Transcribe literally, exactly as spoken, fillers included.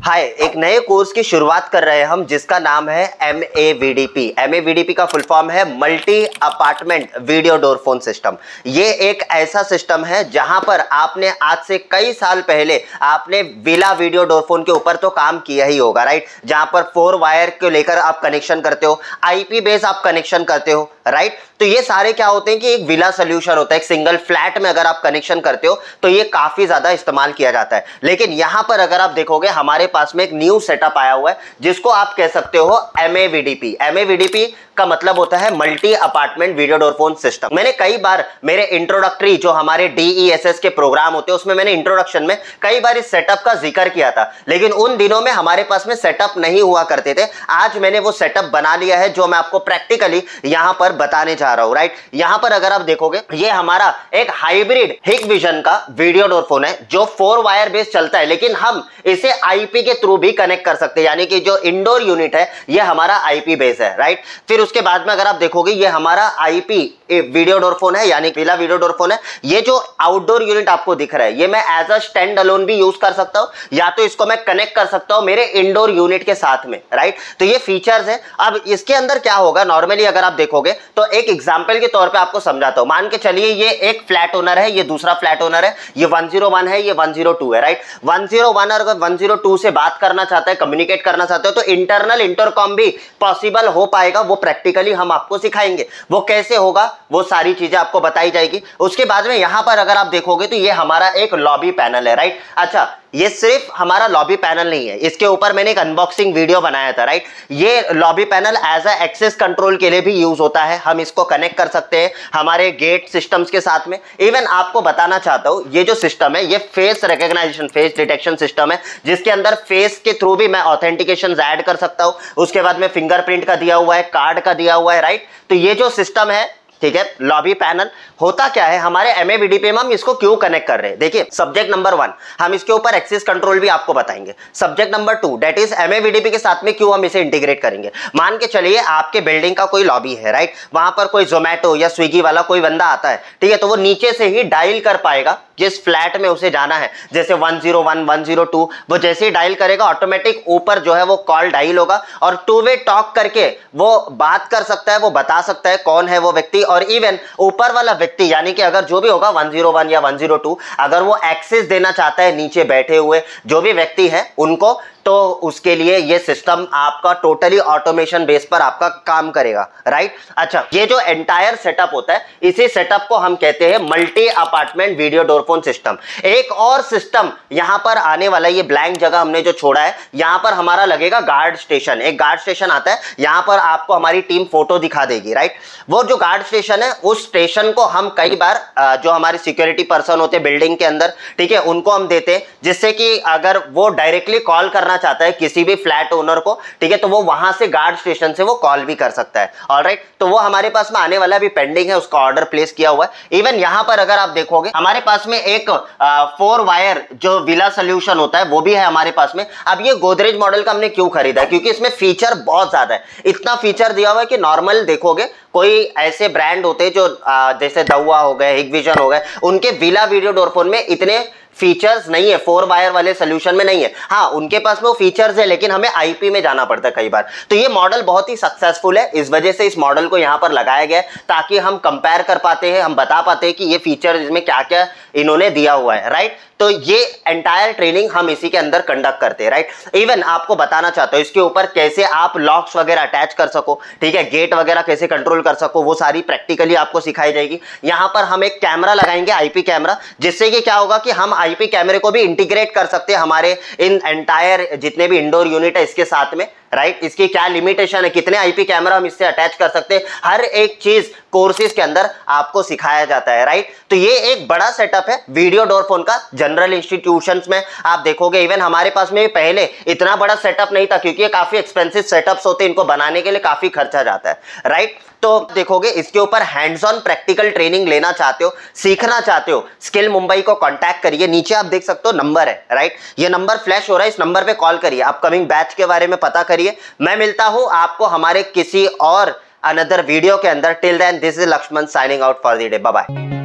हाय, एक नए कोर्स की शुरुआत कर रहे हैं हम जिसका नाम है M A V D P. M A V D P का फुल फॉर्म है multi apartment video door phone system. ये एक ऐसा सिस्टम है जहां पर आपने आज से कई साल पहले आपने विला वीडियो डोर फोन के ऊपर तो काम किया ही होगा, राइट। जहां पर फोर वायर को लेकर आप कनेक्शन करते हो, आईपी बेस आप कनेक्शन करते हो, राइट। तो ये सारे क्या होते हैं कि एक विला सोल्यूशन होता है, एक सिंगल फ्लैट में अगर आप कनेक्शन करते हो तो ये काफी ज्यादा इस्तेमाल किया जाता है। लेकिन यहां पर अगर आप देखोगे हमारे पास में एक न्यू सेटअप आया हुआ है जिसको आप कह सकते हो M A V D P. M A V D P का मतलब होता है multi apartment video door phone system. मैंने कई बार मेरे इंट्रोडक्टरी जो हमारे डी ई एस एस के प्रोग्राम होते हैं उसमें मैंने इंट्रोडक्शन में कई बार इस सेटअप का जिक्र किया था, लेकिन उन दिनों में हमारे पास में सेटअप नहीं हुआ करते थे। आज मैंने वो सेटअप बना लिया है जो मैं आपको प्रैक्टिकली यहां पर बताने जा रहा हूं, राइट। यहां पर अगर आप देखोगे ये हमारा एक हाइब्रिड हिकविजन का वीडियो डोर फोन है जो फोर वायर बेस चलता है, लेकिन हम इसे आईपी के थ्रू भी कनेक्ट कर सकते हैं, यानी कि जो इंडोर यूनिट है ये हमारा आईपी बेस है, राइट। फिर उसके बाद में अगर आप देखोगे ये हमारा आईपी वीडियो डोर फोन है, यानी विला वीडियो डोर फोन है। ये जो आउटडोर यूनिट आपको दिख रहा है ये मैं एज अ स्टैंड अलोन भी यूज कर सकता हूं, या तो इसको मैं कनेक्ट कर सकता हूं मेरे इंडोर यूनिट के साथ में, राइट। तो ये फीचर्स है। अब इसके अंदर क्या होगा, नॉर्मली अगर आप देखोगे तो एक एग्जांपल के तौर पे आपको समझाता हूं। मान के चलिए ये एक फ्लैट ओनर है, ये दूसरा फ्लैट ओनर है, ये वन ज़ीरो वन है, ये वन ज़ीरो टू है, राइट। वन ज़ीरो वन और अगर वन ज़ीरो टू से बात करना चाहता है, कम्युनिकेट करना चाहते हो तो इंटरनल इंटरकॉम भी पॉसिबल हो पाएगा। वो प्रैक्टिकली हम आपको सिखाएंगे वो कैसे होगा, वो सारी चीजें आपको बताई जाएगी। उसके बाद में यहां पर अगर आप देखोगे तो ये हमारा एक लॉबी पैनल है, राइट। अच्छा, ये सिर्फ हमारा लॉबी पैनल नहीं है, इसके ऊपर मैंने एक अनबॉक्सिंग वीडियो बनाया था, राइट। ये lobby panel as a access control के लिए भी यूज होता है। हम इसको कनेक्ट कर सकते हैं हमारे गेट सिस्टम्स के साथ में। इवन आपको बताना चाहता हूं ये जो सिस्टम है ये face recognition, face detection system है, जिसके अंदर फेस के थ्रू भी मैं ऑथेंटिकेशन ऐड कर सकता हूं। उसके बाद में फिंगरप्रिंट का दिया हुआ है, कार्ड का दिया हुआ है, राइट। तो ये जो सिस्टम है, ठीक है, लॉबी पैनल होता क्या है हमारे M A V D P में, हम इसको क्यों कनेक्ट कर रहे हैं। देखिए, सब्जेक्ट नंबर वन हम इसके ऊपर एक्सेस कंट्रोल भी आपको बताएंगे। Subject number two that is M A V D P के साथ में क्यों हम इसे इंटीग्रेट करेंगे। मान के चलिए आपके बिल्डिंग का कोई लॉबी है, राइट। वहां पर कोई जोमेटो या स्विगी वाला कोई बंदा आता है, ठीक है, तो वो नीचे से ही डायल कर पाएगा जिस फ्लैट में उसे जाना है, जैसे one zero one, one zero two. वो जैसे ही डायल करेगा ऑटोमेटिक ऊपर जो है वो कॉल डायल होगा और टू वे टॉक करके वो बात कर सकता है, वो बता सकता है कौन है वो व्यक्ति। और इवन ऊपर वाला व्यक्ति यानी कि अगर जो भी होगा वन ज़ीरो वन या वन ज़ीरो टू, अगर वो एक्सेस देना चाहता है नीचे बैठे हुए जो भी व्यक्ति है उनको, तो उसके लिए ये सिस्टम आपका टोटली ऑटोमेशन बेस पर आपका काम करेगा, राइट। अच्छा, ये जो एंटायर सेटअप होता है इसी सेटअप को हम कहते हैं multi apartment video door phone system. एक और सिस्टम यहां पर आने वाला, ये ब्लैंक जगह हमने जो छोड़ा है, यहां पर हमारा लगेगा गार्ड स्टेशन। एक गार्ड स्टेशन आता है, यहां पर आपको हमारी टीम फोटो दिखा देगी, राइट। वो जो गार्ड स्टेशन है उस स्टेशन को हम कई बार जो हमारे सिक्योरिटी पर्सन होते हैं बिल्डिंग के अंदर, ठीक है, उनको हम देते हैं, जिससे कि अगर वो डायरेक्टली कॉल करना चाहता है किसी भी फ्लैट ओनर को, ठीक है, तो वो वहां से गार्ड स्टेशन से वो कॉल भी कर सकता है, ऑलराइट। तो वो हमारे पास में आने वाला भी पेंडिंग है, उसका ऑर्डर प्लेस किया हुआ है। इवन यहां पर अगर आप देखोगे हमारे पास में एक आ, फोर वायर जो विला सोल्यूशन होता है वो भी है हमारे पास में। अब ये गोदरेज मॉडल का हमने क्यों खरीदा है, क्योंकि इसमें फीचर बहुत ज्यादा है। इतना फीचर दिया हुआ है कि नॉर्मल देखोगे कोई ऐसे ब्रांड होते हैं जो आ, जैसे दवा हो गए, हिकविजन हो गए, उनके विला वीडियो डोर फोन में इतने फीचर्स नहीं है, फोर वायर वाले सोल्यूशन में नहीं है। हाँ, उनके पास में वो फीचर्स है लेकिन हमें आईपी में जाना पड़ता है कई बार। तो ये मॉडल बहुत ही सक्सेसफुल है, इस वजह से इस मॉडल को यहाँ पर लगाया गया है ताकि हम कंपेयर कर पाते हैं, हम बता पाते हैं कि ये फीचर इसमें क्या क्या इन्होंने दिया हुआ है, राइट। तो ये एंटायर ट्रेनिंग हम इसी के अंदर कंडक्ट करते हैं, राइट। इवन आपको बताना चाहता हूं इसके ऊपर कैसे आप लॉक्स वगैरह अटैच कर सको, ठीक है, गेट वगैरह कैसे कंट्रोल कर सको, वो सारी प्रैक्टिकली आपको सिखाई जाएगी। यहां पर हम एक कैमरा लगाएंगे, आईपी कैमरा, जिससे कि क्या होगा कि हम आईपी कैमरे को भी इंटीग्रेट कर सकते हैं हमारे इन एंटायर जितने भी इंडोर यूनिट है इसके साथ में, राइट। इसकी क्या लिमिटेशन है, कितने आईपी कैमरा हम इससे अटैच कर सकते हैं, हर एक चीज कोर्सेज के अंदर आपको सिखाया जाता है, राइट। तो ये एक बड़ा सेटअप है वीडियो डोर फोन का। जनरल इंस्टीट्यूशंस में आप देखोगे इवन हमारे पास में पहले इतना बड़ा सेटअप नहीं था, क्योंकि ये काफी एक्सपेंसिव सेटअप्स होते हैं, इनको बनाने के लिए काफी खर्चा जाता है, राइट। तो देखोगे इसके ऊपर हैंड्स ऑन प्रैक्टिकल ट्रेनिंग लेना चाहते हो, सीखना चाहते हो, स्किल मुंबई को कांटेक्ट करिए। नीचे आप देख सकते हो नंबर है, राइट। ये नंबर फ्लैश हो रहा है, इस नंबर पे कॉल करिए, अपकमिंग बैच के बारे में पता करिए। मैं मिलता हूं आपको हमारे किसी और अनदर वीडियो के अंदर। Till then this is Lakshman signing out for the day. Bye bye.